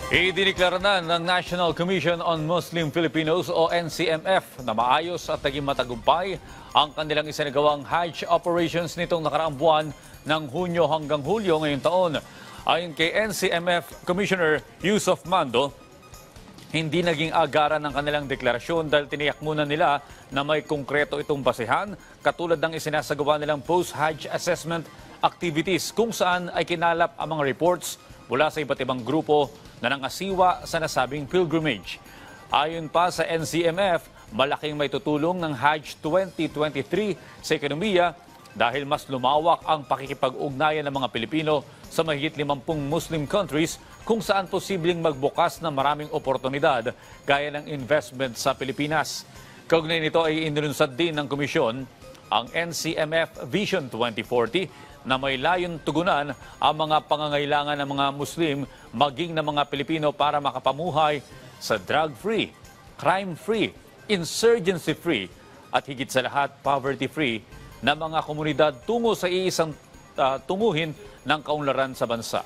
Idiniklara na ng National Commission on Muslim Filipinos o NCMF na maayos at naging matagumpay ang kanilang isinagawang Hajj operations nitong nakaraang buwan ng Hunyo hanggang Hulyo ngayong taon. Ayon kay NCMF Commissioner Yusuf Mando, hindi naging agaran ng kanilang deklarasyon dahil tiniyak muna nila na may konkreto itong basehan katulad ng isinasagawa nilang post-Hajj assessment activities kung saan ay kinalap ang mga reports mula sa iba't ibang grupo na nangasiwa sa nasabing pilgrimage. Ayon pa sa NCMF, malaking may tutulong ng Hajj 2023 sa ekonomiya dahil mas lumawak ang pakikipag-ugnayan ng mga Pilipino sa mahigit 50 Muslim countries kung saan posibleng magbukas ng maraming oportunidad gaya ng investment sa Pilipinas. Kaugnay nito ay inilunsad din ng komisyon ang NCMF Vision 2040 na may layong tugunan ang mga pangangailangan ng mga Muslim maging ng mga Pilipino para makapamuhay sa drug-free, crime-free, insurgency-free at higit sa lahat poverty-free na mga komunidad tungo sa iisang tunguhin ng kaunlaran sa bansa.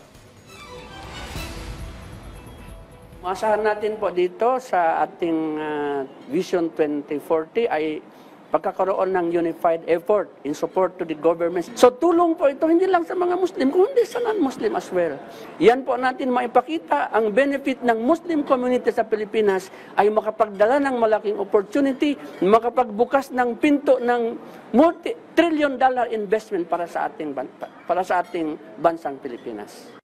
Masahan natin po dito sa ating Vision 2040 ay pagkakaroon ng unified effort in support to the government. So tulong po ito hindi lang sa mga Muslim, kundi sa non-Muslim as well. Yan po natin maipakita ang benefit ng Muslim community sa Pilipinas ay makapagdala ng malaking opportunity, makapagbukas ng pinto ng multi-trillion dollar investment para sa ating bansang Pilipinas.